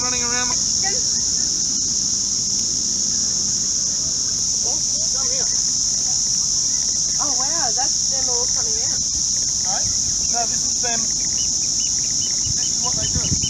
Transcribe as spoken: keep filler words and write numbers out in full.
running around. Come here. Oh wow, that's them all coming out. No, no, this is them. This is what they do.